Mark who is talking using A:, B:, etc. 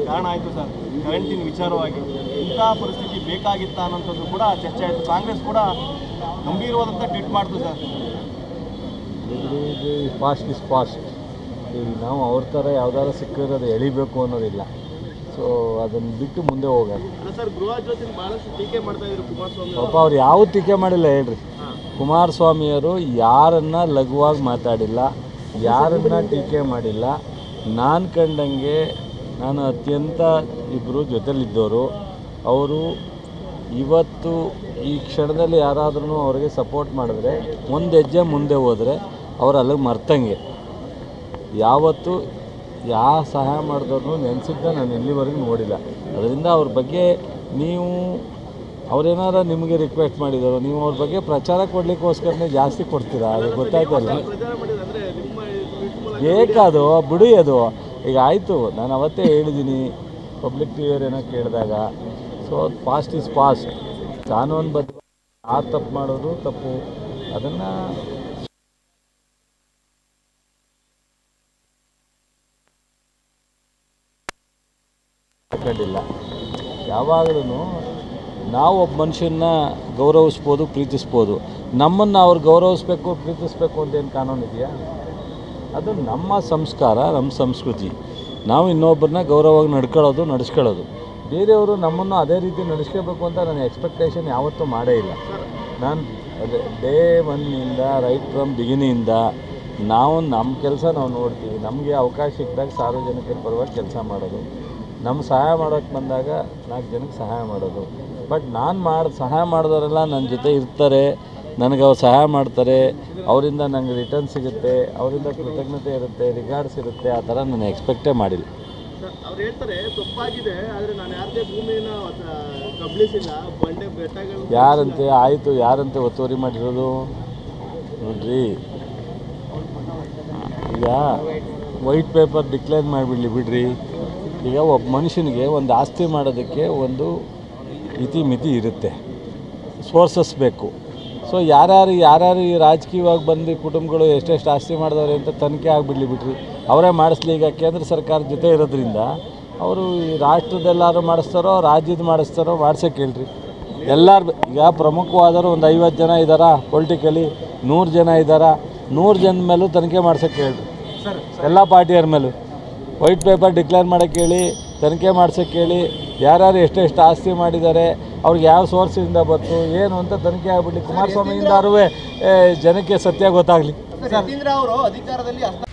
A: ಕಾರಣ ಆಯಿತು ಸರ್ ಕರೆಂಟಿನ ವಿಚಾರವಾಗಿ. ಇಂಥ ಪರಿಸ್ಥಿತಿ ಬೇಕಾಗಿತ್ತ ಅನ್ನೋಂಥದ್ದು ಕೂಡ ಚರ್ಚೆ ಆಯಿತು. ಕಾಂಗ್ರೆಸ್ ಕೂಡ ಗಂಭೀರವಾದಂಥ ಟ್ವೀಟ್ ಮಾಡ್ತು ಸರ್.
B: Fast is fast. ಈಗ ನಾವು ಅವ್ರ ಥರ ಯಾವ್ದಾರು ಸಿಕ್ಕಿರೋದು ಎಳಿಬೇಕು ಅನ್ನೋದಿಲ್ಲ. ಸೊ ಅದನ್ನು ಬಿಟ್ಟು ಮುಂದೆ ಹೋಗೋಣ.
A: ಸರ್ ಗೃಹ ಜ್ಯೋತಿ ಭಾಳಷ್ಟು ಟೀಕೆ ಮಾಡ್ತಾ ಇದ್ರು ಕುಮಾರಸ್ವಾಮಿ.
B: ಪಾಪ ಅವ್ರು ಯಾವ ಟೀಕೆ ಮಾಡಿಲ್ಲ ಹೇಳ್ರಿ. ಕುಮಾರಸ್ವಾಮಿಯವರು ಯಾರನ್ನು ಲಘುವಾಗಿ ಮಾತಾಡಿಲ್ಲ, ಯಾರನ್ನು ಟೀಕೆ ಮಾಡಿಲ್ಲ. ನಾನು ಕಂಡಂಗೆ ನಾನು ಅತ್ಯಂತ ಇಬ್ಬರು ಜೊತೆಲಿದ್ದವರು. ಅವರು ಇವತ್ತು ಈ ಕ್ಷಣದಲ್ಲಿ ಯಾರಾದ್ರೂ ಅವರಿಗೆ ಸಪೋರ್ಟ್ ಮಾಡಿದ್ರೆ ಒಂದು ಹೆಜ್ಜೆ ಮುಂದೆ ಹೋದರೆ ಅವ್ರು ಅಲ್ಲಿಗೆ ಮರ್ತಂಗೆ. ಯಾವತ್ತು ಯಾವ ಸಹಾಯ ಮಾಡಿದವ್ರನ್ನೂ ನೆನೆಸಿದ್ದ ನಾನು ಇಲ್ಲಿವರೆಗೂ ನೋಡಿಲ್ಲ. ಅದರಿಂದ ಅವ್ರ ಬಗ್ಗೆ ನೀವು ಅವ್ರೇನಾರ ನಿಮಗೆ ರಿಕ್ವೆಸ್ಟ್ ಮಾಡಿದರು, ನೀವು ಅವ್ರ ಬಗ್ಗೆ ಪ್ರಚಾರ ಕೊಡಲಿಕ್ಕೋಸ್ಕರನೇ ಜಾಸ್ತಿ ಕೊಡ್ತೀರಾ, ಅದು ಗೊತ್ತಾಯ್ತಲ್ಲ. ಬೇಕಾದು ಬಿಡಿ ಅದು. ಈಗ ಆಯಿತು, ನಾನು ಅವತ್ತೇ ಹೇಳಿದ್ದೀನಿ ಪಬ್ಲಿಕ್ ಟಿವಿಯವ್ರೇನೋ ಕೇಳಿದಾಗ. So fast is fast. ಕಾನೂನುಬದ್ಧ ಯಾರು ತಪ್ಪು ಮಾಡೋದು ತಪ್ಪು, ಅದನ್ನು ಹಾಕೊಂಡಿಲ್ಲ. ಯಾವಾಗಲೂ ನಾವು ಒಬ್ಬ ಮನುಷ್ಯನ ಗೌರವಿಸ್ಬೋದು, ಪ್ರೀತಿಸ್ಬೋದು. ನಮ್ಮನ್ನು ಅವ್ರು ಗೌರವಿಸ್ಬೇಕು, ಪ್ರೀತಿಸ್ಬೇಕು ಅಂತೇನು ಕಾನೂನು ಇದೆಯಾ? ಅದು ನಮ್ಮ ಸಂಸ್ಕಾರ, ನಮ್ಮ ಸಂಸ್ಕೃತಿ. ನಾವು ಇನ್ನೊಬ್ಬರನ್ನ ಗೌರವವಾಗಿ ನಡೆಸ್ಕೊಳ್ಳೋದು. ಬೇರೆಯವರು ನಮ್ಮನ್ನು ಅದೇ ರೀತಿ ನಡೆಸ್ಕೋಬೇಕು ಅಂತ ನನ್ನ ಎಕ್ಸ್ಪೆಕ್ಟೇಷನ್ ಯಾವತ್ತೂ ಮಾಡೇ ಇಲ್ಲ. ನಾನು ಡೇ ಒನ್ನಿಂದ ರೈಟ್ ಫ್ರಮ್ ಬಿಗಿನಿಂದ ನಾವು ನಮ್ಮ ಕೆಲಸ ನಾವು ನೋಡ್ತೀವಿ. ನಮಗೆ ಅವಕಾಶ ಸಿಕ್ಕಿದಾಗ ಸಾರ್ವಜನಿಕರ ಪರವಾಗಿ ಕೆಲಸ ಮಾಡೋದು, ನಮ್ಮ ಸಹಾಯ ಮಾಡೋಕ್ಕೆ ಬಂದಾಗ 4 ಜನಕ್ಕೆ ಸಹಾಯ ಮಾಡೋದು. ಬಟ್ ನಾನು ಸಹಾಯ ಮಾಡಿದವರೆಲ್ಲ ನನ್ನ ಜೊತೆ ಇರ್ತಾರೆ, ನನಗೆ ಅವ್ರು ಸಹಾಯ ಮಾಡ್ತಾರೆ, ಅವರಿಂದ ನನಗೆ ರಿಟರ್ನ್ ಸಿಗುತ್ತೆ, ಅವರಿಂದ ಕೃತಜ್ಞತೆ ಇರುತ್ತೆ, ರಿಗಾರ್ಡ್ಸ್ ಇರುತ್ತೆ. ಆ ಥರ ನಾನು ಎಕ್ಸ್ಪೆಕ್ಟೇ ಮಾಡಿಲ್ಲ.
A: ಅವ್ರು ಹೇಳ್ತಾರೆ ತಪ್ಪಾಗಿದೆ, ಆದರೆ ನಾನು ಯಾರದೇ ಭೂಮಿನ ಕಬಳಿಸಿಲ್ಲ, ಬಂಡೆ ಬೆಟ್ಟಗಳು
B: ಯಾರಂತೆ ಆಯಿತು, ಯಾರಂತೆ ಒತ್ತುವರಿ ಮಾಡಿರೋದು ನೋಡ್ರಿ. ಈಗ ವೈಟ್ ಪೇಪರ್ ಡಿಕ್ಲೇರ್ ಮಾಡಿಬಿಡಲಿ ಬಿಡ್ರಿ. ಈಗ ಒಬ್ಬ ಮನುಷ್ಯನಿಗೆ ಒಂದು ಆಸ್ತಿ ಮಾಡೋದಕ್ಕೆ ಒಂದು ಇತಿಮಿತಿ ಇರುತ್ತೆ, ಸೋರ್ಸಸ್ ಬೇಕು. ಸೊ ಯಾರ್ಯಾರು ಈ ರಾಜಕೀಯವಾಗಿ ಬಂದು ಕುಟುಂಬಗಳು ಎಷ್ಟೆಷ್ಟು ಆಸ್ತಿ ಮಾಡಿದವ್ರೆ ಅಂತ ತನಿಖೆ ಆಗಿಬಿಡ್ಲಿ ಬಿಡ್ರಿ, ಅವರೇ ಮಾಡಿಸ್ಲಿ. ಈಗ ಕೇಂದ್ರ ಸರ್ಕಾರದ ಜೊತೆ ಇರೋದ್ರಿಂದ ಅವರು ಈ ರಾಷ್ಟ್ರದೆಲ್ಲರೂ ಮಾಡಿಸ್ತಾರೋ, ರಾಜ್ಯದ ಮಾಡಿಸ್ತಾರೋ, ಮಾಡ್ಸೋಕ್ಕೆ ಹೇಳ್ರಿ. ಎಲ್ಲರೂ ಈಗ ಪ್ರಮುಖವಾದವರು ಒಂದು 50 ಜನ ಇದ್ದಾರಾ, ಪೊಲಿಟಿಕಲಿ 100 ಜನ ಇದ್ದಾರಾ, 100 ಜನ ಮೇಲೂ ತನಿಖೆ ಮಾಡ್ಸೋಕ್ಕೆ ಹೇಳ್ರಿ. ಎಲ್ಲ ಪಾರ್ಟಿಯವ್ರ ಮೇಲೂ ವೈಟ್ ಪೇಪರ್ ಡಿಕ್ಲೇರ್ ಮಾಡೋಕ್ಕೆ ಹೇಳಿ, ತನಿಖೆ ಮಾಡ್ಸೋಕ್ಕೆ ಹೇಳಿ. ಯಾರ್ಯಾರು ಎಷ್ಟೆಷ್ಟು ಆಸ್ತಿ ಮಾಡಿದ್ದಾರೆ, ಅವ್ರಿಗೆ ಯಾವ ಸೋರ್ಸಿಂದ ಬಂತು ಏನು ಅಂತ ತನಿಖೆ ಆಗಿಬಿಡ್ಲಿ. ಕುಮಾರಸ್ವಾಮಿಯಿಂದಾರೂ ಜನಕ್ಕೆ ಸತ್ಯ ಗೊತ್ತಾಗಲಿ.
A: ಅವರು ಅಧಿಕಾರದಲ್ಲಿ